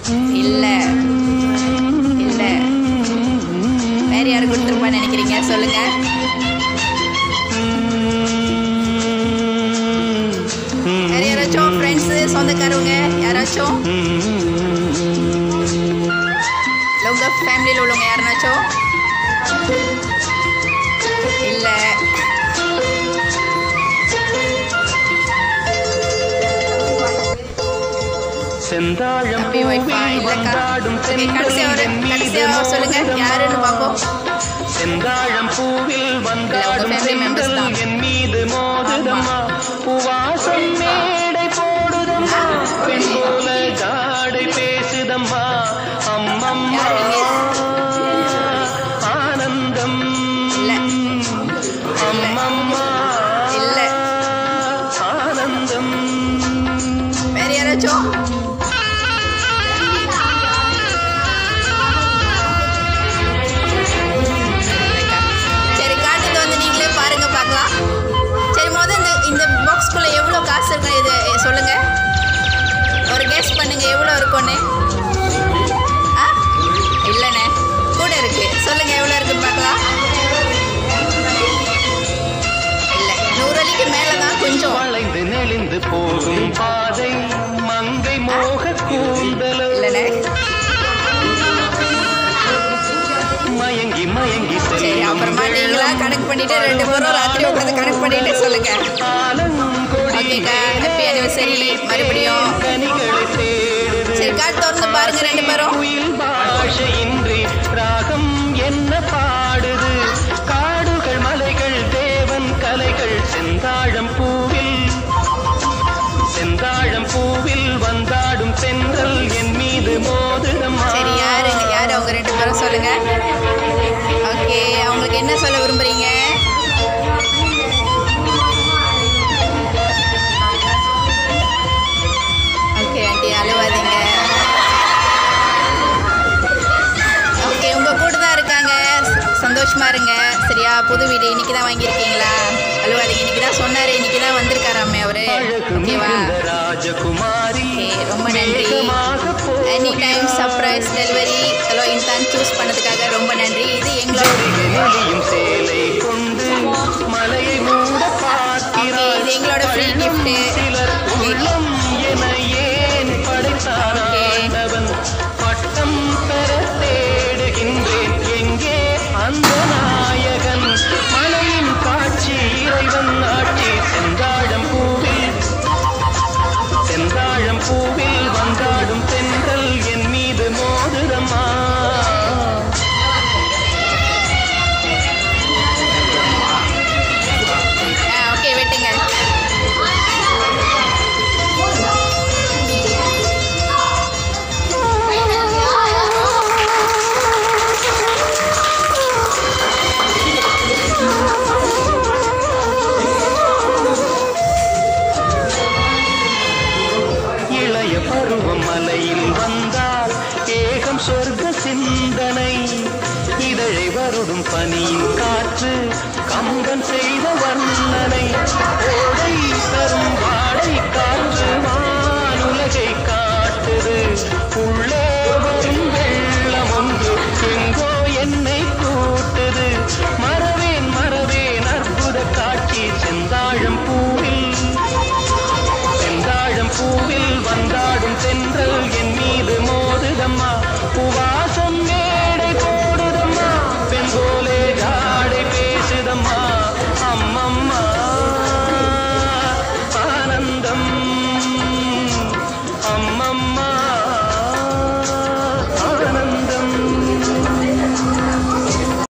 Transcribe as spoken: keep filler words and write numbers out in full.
இல்ல இல்ல வேற யாரு கொடுத்துருப்பான்னு நினைக்கிறீங்க சொல்லுங்க. வேற யாராச்சும் ஃப்ரெண்ட்ஸு சொந்தக்காரவங்க யாராச்சும் உங்க ஃபேமிலியில் உள்ளவங்க யாருனாச்சும் இல்ல செந்தாழம் சொல்லுங்க யாருன்னு பார்ப்போம். செந்தாழம் பூவில் வந்தாடும் செந்தல் என் மீது மோதுதம்மா பூவாசம் மேடை போடுதம்மா பெண் போல ஜாடை பேசுதம்மா அம்மம்மா ஆனந்தம் அம்மம்மா இல்ல ஆனந்தம். வேற யாராச்சும் பாருங்க பார்க்கலாம். சரி முதல் இந்த இந்த பாக்ஸ்குள்ளே எவ்வளோ காசு இருக்குன்னு இது சொல்லுங்க. ஒரு கெஸ் பண்ணுங்க எவ்வளோ இருக்கும்னு. ஆ இல்லைண்ணே கூட இருக்கு சொல்லுங்க எவ்வளோ இருக்குன்னு பார்க்கலாம். இல்லை நூறு அடிக்கு மேலே தான் கொஞ்சம் வளைந்து நெளிந்து போகும் பாதை மங்கை மோக கூந்தலோ இல்லைண்ணே மயங்கி மயங்கி சரி அப்புறமா நீங்களா கணக்கு பண்ணிட்டு ரெண்டு பேரும் ராத்திரி உட்காந்து கணக்கு பண்ணிட்டு சொல்லுங்க. ஓகேக்கா ஹாப்பி அனிவர்சரி மறுபடியும். சரி கார்டு திறந்து பாருங்க ரெண்டு பேரும். பாஷையின்றி ராகம் என்ன பாடுது காடுகள் மலைகள் தேவன் கலைகள் செந்தாழம் பூவில் செந்தாழம் பூவில் வந்தாடும் சென்றல் என் மீது மோதுதம்மா. சரி யாருங்க யாரு அவங்க ரெண்டு பேரும் சொல்லுங்க. ஓகே அவங்களுக்கு என்ன சொல்ல விரும்புறீங்க? Okay aunty அழுவாதீங்க. ஓகே உங்க கூட தான் இருக்காங்க சந்தோஷமா இருங்க சரியா. புது வீடு இன்னைக்கு தான் வாங்கியிருக்கீங்களா? அழுவாதீங்க இன்னைக்கு தான் சொன்னாரு இன்னைக்கு தான் வந்திருக்காராமே அவரு. ஓகேவா ஓகே ரொம்ப நன்றி. Any time surprise delivery hello இன்தான் சூஸ் பண்ணதுக்காக ரொம்ப நன்றி. இது எங்களோட